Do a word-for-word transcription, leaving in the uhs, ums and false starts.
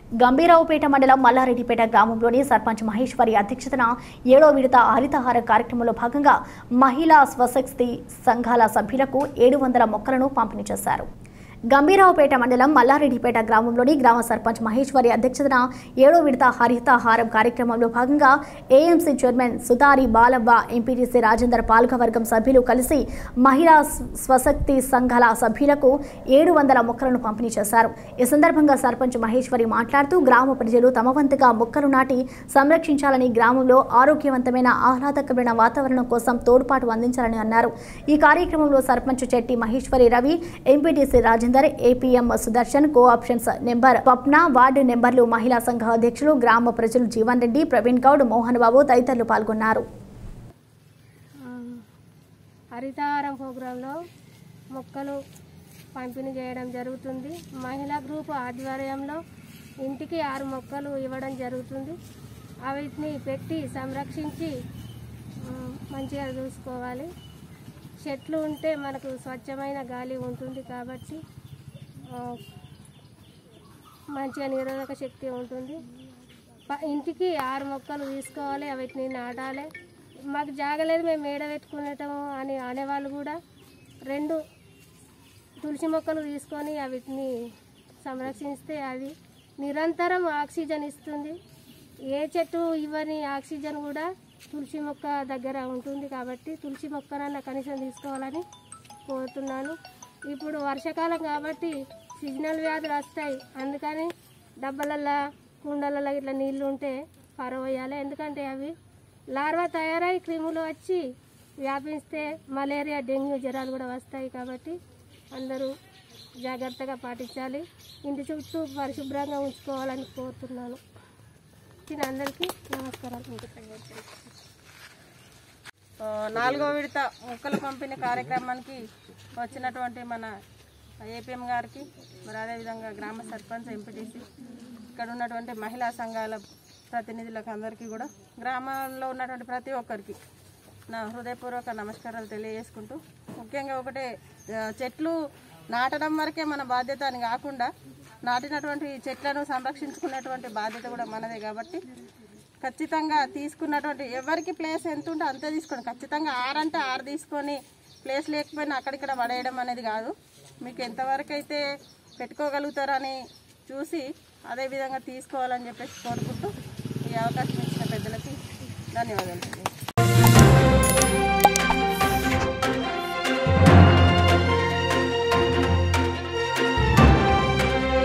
గంభీరావుపేట మండలం మల్లారెడ్డిపేట గ్రామంలోని సర్పంచ్ మహేశ్వరి అధ్యక్షతన ఏడో విడత హరితహార కార్యక్రమంలో భాగంగా మహిళా స్వశక్తి సంఘాల సభ్యులకు ఏడు వందల మొక్కలను పంపిణీ చేశారు. గంభీరావుపేట మండలం మల్లారెడ్డిపేట గ్రామంలోని గ్రామ సర్పంచ్ మహేశ్వరి అధ్యక్షతన ఏడో విడత హరితహారం కార్యక్రమంలో భాగంగా AMC chairman Sutari Balavva, MPTC Rajender పాల్గవర్గం సభ్యులు కలిసి మహిళా స్వశక్తి సంఘాల సభ్యులకు ఏడు వందల మొక్కలను పంపిణీ చేశారు. ఈ సందర్భంగా సర్పంచ్ మహేశ్వరి మాట్లాడుతూ గ్రామ ప్రజలు తమ వంతుగా మొక్కలు నాటి సంరక్షించాలని, గ్రామంలో ఆరోగ్యవంతమైన ఆహ్లాదకరమైన వాతావరణం కోసం తోడ్పాటు అందించాలని అన్నారు. ఈ కార్యక్రమంలో sarpanch Chetti Maheshwari Ravi, MPTC Rajender, APM Sudarshan, co-options member పప్న, వార్డు నెంబర్లు, మహిళా సంఘ అధ్యక్షులు, గ్రామ ప్రజలు జీవన్ రెడ్డి, ప్రవీణ్ గౌడ్, మోహన్ బాబు తదితరులు పాల్గొన్నారు. హరితహారం ప్రోగ్రాంలో మొక్కలు పంపిణీ చేయడం జరుగుతుంది. మహిళా గ్రూప్ ఆధ్వర్యంలో ఇంటికి ఆరు మొక్కలు ఇవ్వడం జరుగుతుంది. వీటిని పెట్టి సంరక్షించి మంచిగా చూసుకోవాలి. చెట్లు ఉంటే మనకు స్వచ్ఛమైన గాలి ఉంటుంది కాబట్టి మంచిగా నిరోధక శక్తి ఉంటుంది. ఇంటికి ఆరు మొక్కలు తీసుకోవాలి, వీటిని నాటాలి. మాకు జాగలేదు, మేము మేడ పెట్టుకునేటము అని అనేవాళ్ళు కూడా రెండు తులసి మొక్కలు తీసుకొని వీటిని సంరక్షిస్తే అది నిరంతరం ఆక్సిజన్ ఇస్తుంది. ఏ చెట్టు ఇవ్వని ఆక్సిజన్ కూడా తులసి మొక్క దగ్గర ఉంటుంది కాబట్టి తులసి మొక్కనన్నా కనీసం తీసుకోవాలని కోరుతున్నాను. ఇప్పుడు వర్షాకాలం కాబట్టి సీజనల్ వ్యాధులు వస్తాయి, అందుకని డబ్బలల్లో కుండలలో ఇట్లా నీళ్లు ఉంటే పరవేయాలి. ఎందుకంటే అవి లార్వా తయారై క్రిములు వచ్చి వ్యాపిస్తే మలేరియా, డెంగ్యూ జ్వరాలు కూడా వస్తాయి కాబట్టి అందరూ జాగ్రత్తగా పాటించాలి. ఇంటి చుట్టూ పరిశుభ్రంగా ఉంచుకోవాలని కోరుతున్నాను. అందరికీ నమస్కారాలు. నాలుగో విడత మొక్కల పంపిణీ కార్యక్రమానికి వచ్చినటువంటి మన ఏపీఎం గారికి, మరి అదేవిధంగా గ్రామ సర్పంచ్, ఎంపీటీసీ, ఇక్కడ ఉన్నటువంటి మహిళా సంఘాల ప్రతినిధులకు అందరికీ కూడా, గ్రామంలో ఉన్నటువంటి ప్రతి ఒక్కరికి నా హృదయపూర్వక నమస్కారాలు తెలియజేసుకుంటూ, ముఖ్యంగా ఒకటే, చెట్లు నాటడం వరకే మన బాధ్యత అని కాకుండా నాటినటువంటి చెట్లను సంరక్షించుకున్నటువంటి బాధ్యత కూడా మనదే కాబట్టి ఖచ్చితంగా తీసుకున్నటువంటి ఎవరికి ప్లేస్ ఎంత ఉంటే అంతే తీసుకోండి. ఖచ్చితంగా ఆరంటే ఆరు తీసుకొని ప్లేస్ లేకపోయినా అక్కడిక్కడ పడేయడం అనేది కాదు. మీకు ఎంతవరకు అయితే పెట్టుకోగలుగుతారని చూసి అదేవిధంగా తీసుకోవాలని చెప్పేసి కోరుకుంటూ ఈ అవకాశం ఇచ్చిన పెద్దలకి ధన్యవాదాలు.